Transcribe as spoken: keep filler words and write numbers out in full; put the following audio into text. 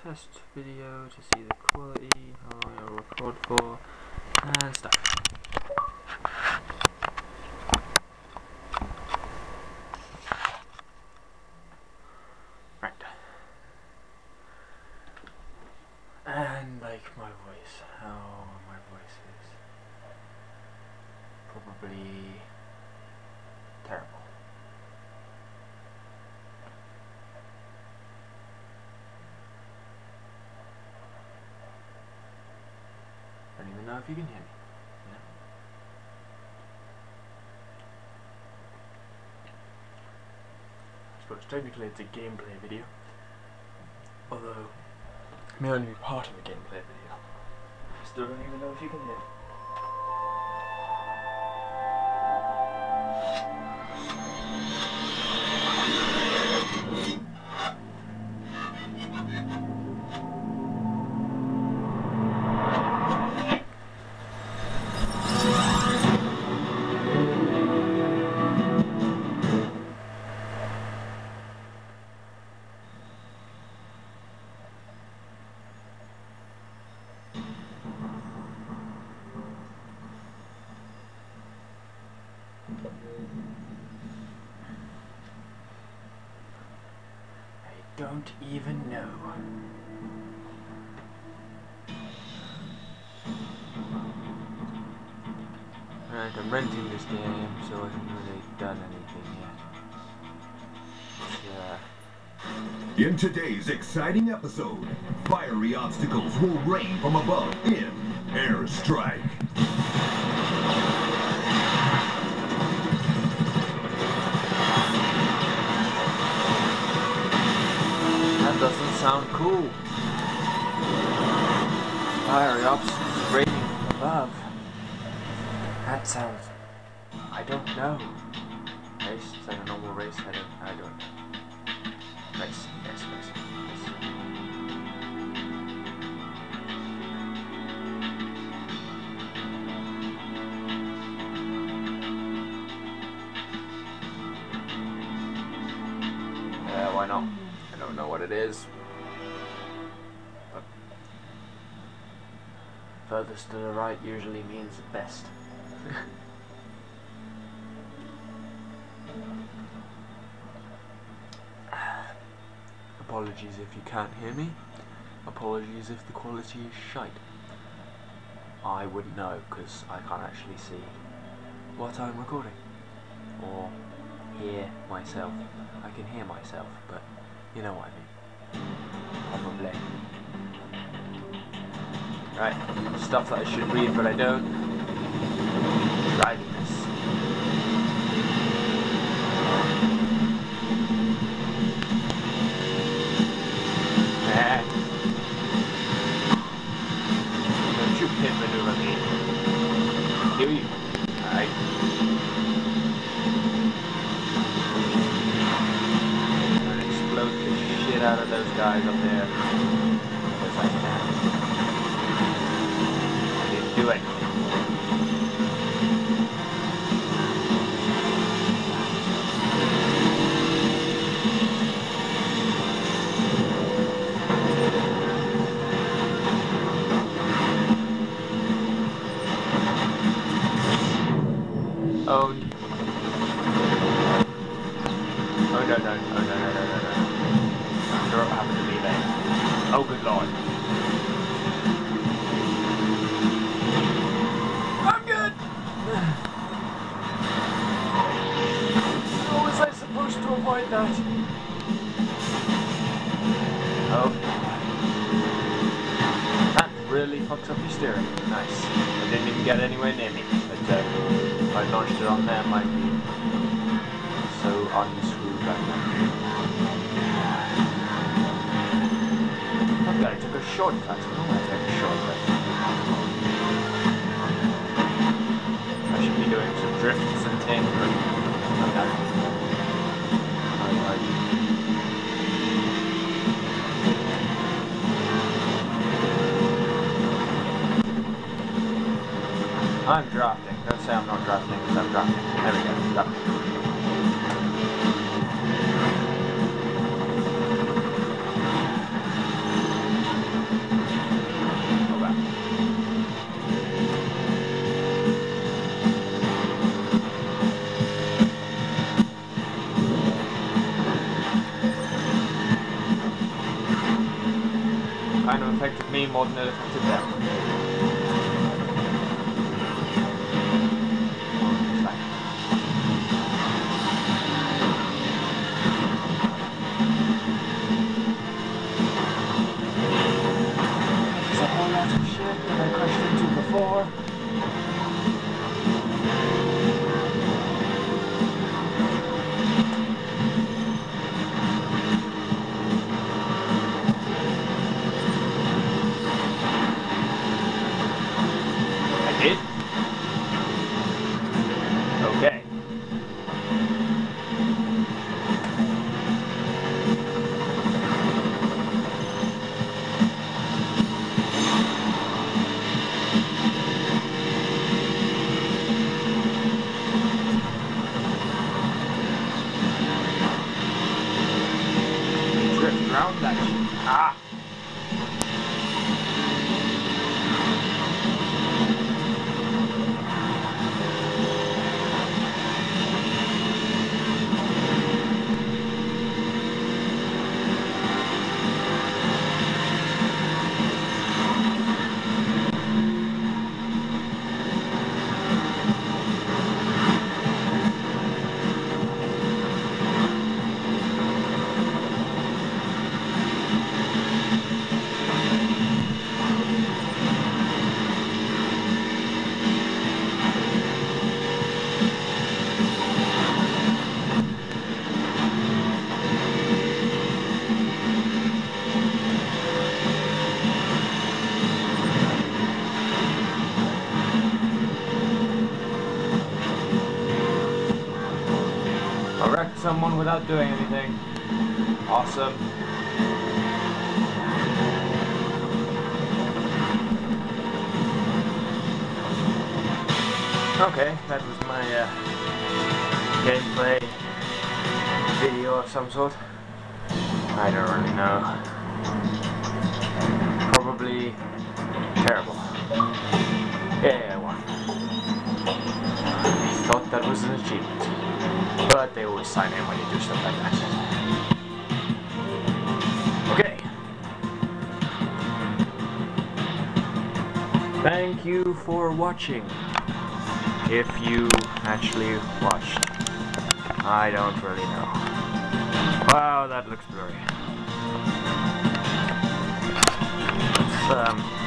test video to see the quality, how long it'll record for, and stuff. Right. And like my voice, how my voice is probably terrible. I don't even know if you can hear me. Yeah. I suppose technically it's a gameplay video, although it may only be part of a gameplay video. I still don't even know if you can hear me. I don't even know. Right, I'm renting this game, so I haven't really done anything yet. Yeah. In today's exciting episode, fiery obstacles will rain from above in Airstrike. That doesn't sound cool. Fiery obstacles raining from above. That sounds... I don't know. Race? Is that a normal race? I don't, I don't know. Race, race, race, race. Yeah, why not? I don't know what it is. But furthest to the right usually means the best. Apologies if you can't hear me. Apologies if the quality is shite. I wouldn't know because I can't actually see what I'm recording or hear myself. I can hear myself, but you know what I mean. Probably. Right, stuff that I should read but I don't. Blurriness. Nah. Don't you pin maneuver me. Kill you. Alright. I'm gonna explode the shit out of those guys up there. Because I can. I didn't do anything. Oh. Oh no no, oh no no no no no. I'm sure what happened to me then. Oh good lord. I'm good! How was I supposed to avoid that? Oh. That really fucks up your steering. Nice. I didn't even get anywhere near me. But uh, if I launched it on there, it might be so unscrewed like that. Okay, I took a shortcut. I don't want to take a shortcut. I should be doing some drifts and things, but okay. Alright. I'm drafting. Don't say I'm not drafting because I'm drafting. There we go. Drafting. kind of affected me more than it affected them. There's a whole lot of shit that I crashed into before. It? Okay. Drift around that shit. Ah! I wrecked someone without doing anything. Awesome. Okay, that was my uh, gameplay video of some sort. I don't really know. Probably terrible. Yeah, I won. I thought that was an achievement. But they always sign in when you do stuff like that. Okay. Thank you for watching. If you actually watched. I don't really know. Wow, that looks blurry. Let's, um...